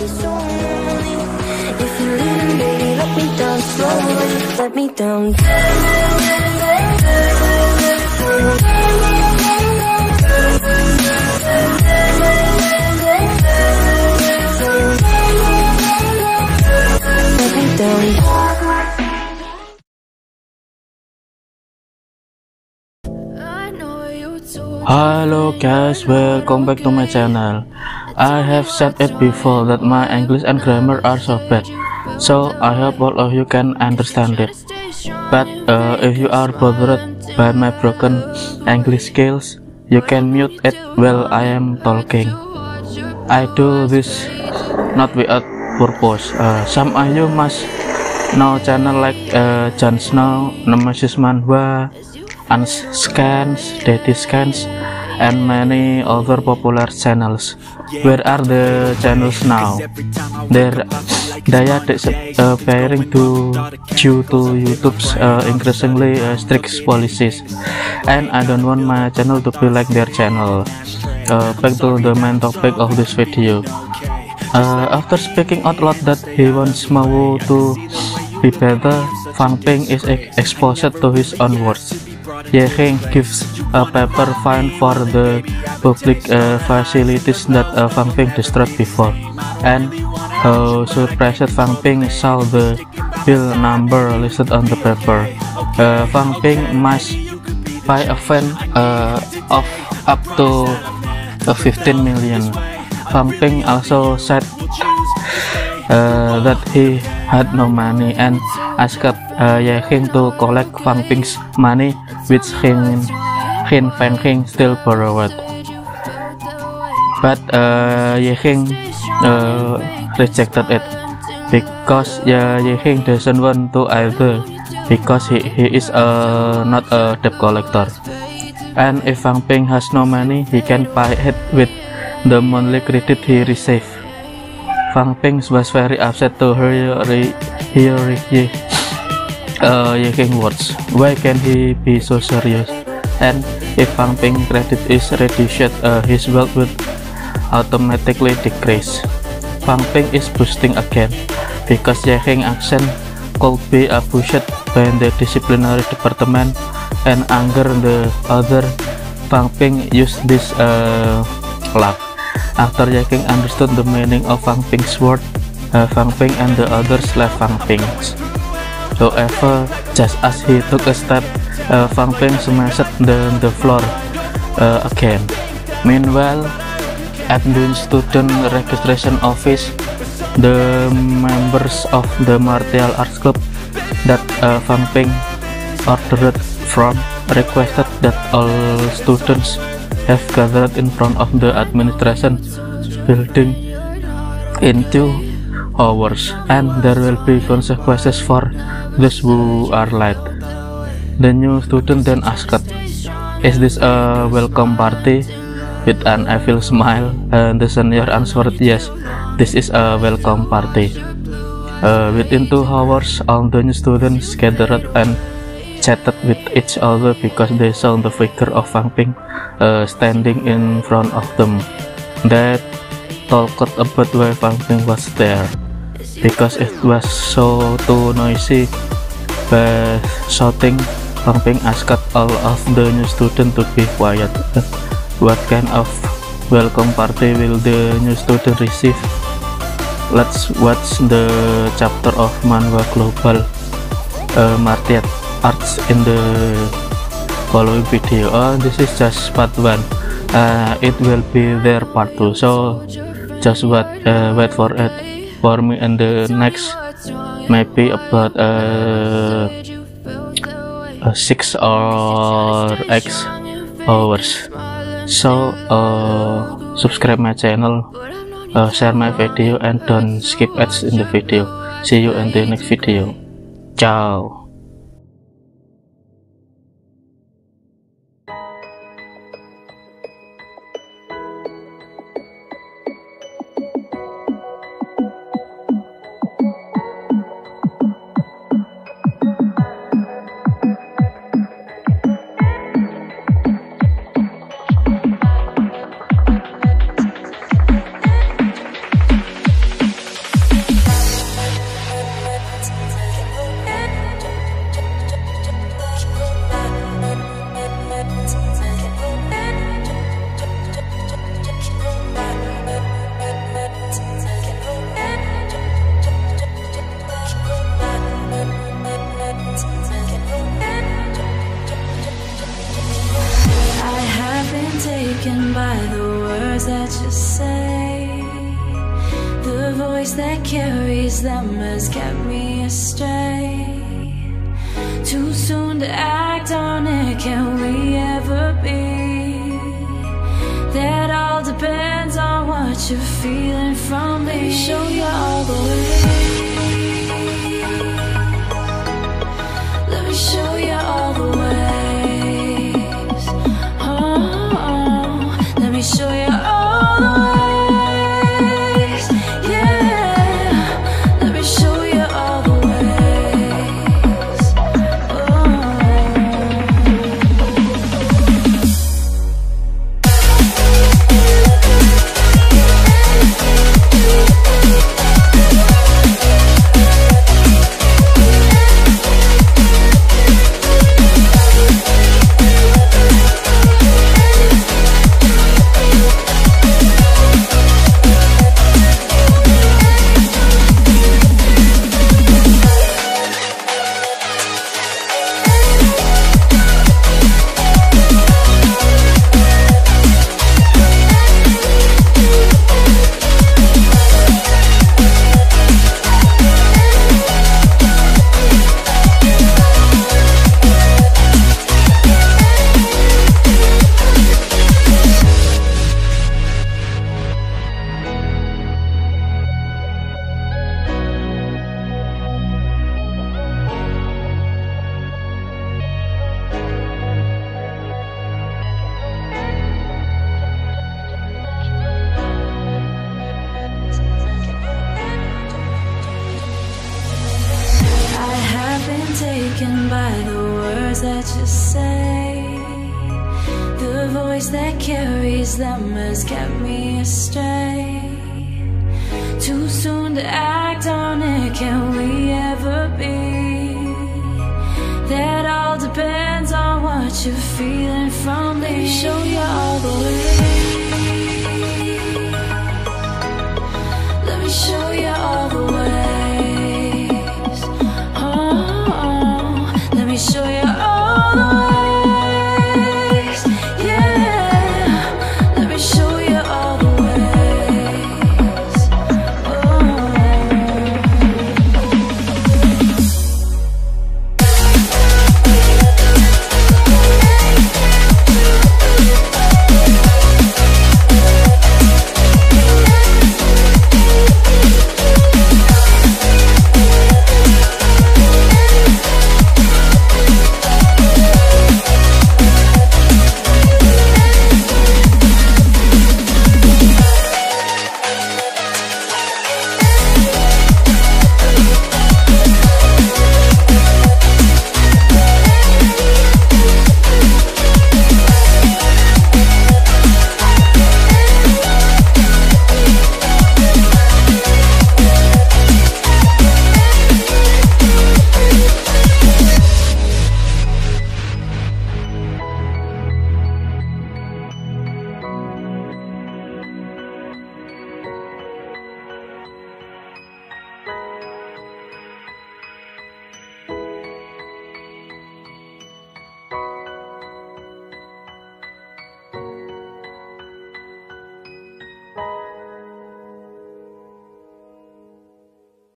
If you're leaving, baby, let me down slowly. Let me down. Let me down. Hello guys, welcome back to my channel. I have said it before that my English and grammar are so bad, so I hope all of you can understand it. But if you are bothered by my broken English skills, you can mute it while I am talking. I do this not without purpose. Some of you must know channel like Jon Snow, Nemesis Manhwa, Unscans, Daddy Scans, and many other popular channels. Where are the channels now? They are disappearing due to YouTube's increasingly strict policies, and I don't want my channel to be like their channel. Back to the main topic of this video. After speaking out loud that he wants Mawu to be better, Fang Ping is exposed to his own words. Ye Heng gives a paper fine for the public facilities that Fang Ping destroyed before, and surprised Fang Ping saw the bill number listed on the paper. Fang Ping must pay a fine of up to 15 million. Fang Ping also said that he had no money and asked Ye Heng to collect Fang Ping's money, which Fang Ping still borrowed. But Ye Heng rejected it because Ye Heng doesn't want to either, because he is not a debt collector, and if Fang Ping has no money, he can pay it with the monthly credit he received. Fang Ping was very upset to hear Ye Heng words. Why can he be so serious? And if Fang Ping credit is reduced, his wealth would automatically decrease. Fang Ping is boosting again because Ye Heng action could be abused by the disciplinary department and anger the other. Fang Ping used this luck. After Ye Heng understood the meaning of Fang Ping's word, Fang Ping and the others left Fang Ping. However, just as he took a step, Fang Ping smashed the floor again. Meanwhile, at the student registration office, the members of the martial arts club that Fang Ping ordered from requested that all students have gathered in front of the administration building in 2 hours, and there will be consequences for those who are late. The new student then asked, "Is this a welcome party?" With an evil smile, the senior answered, "Yes, this is a welcome party." Within 2 hours, all the new students gathered and chatted with each other because they saw the figure of Fang Ping standing in front of them. They talked about why Fang Ping was there, because it was so too noisy. By shouting, Fang Ping asked all of the new students to be quiet. What kind of welcome party will the new student receive? Let's watch the chapter of Manhwa Global Martial Arts in the following video. This is just part 1. It will be there part 2, so just wait for it for me in the next, maybe about 6 or X hours. So subscribe my channel, share my video, and don't skip ads in the video. See you in the next video. Ciao. voice that carries them has kept me astray. Too soon to act on it, can we ever be? That all depends on what you're feeling from me. Let me show you all the way. Let me show you all the ways. Oh, let me show you all the ways. Yeah, let me show you all the ways. Oh. Taken by the words that you say. The voice that carries them has kept me astray. Too soon to act on it, can we ever be? That all depends on what you're feeling from me. Let me show you all the way. Let me show you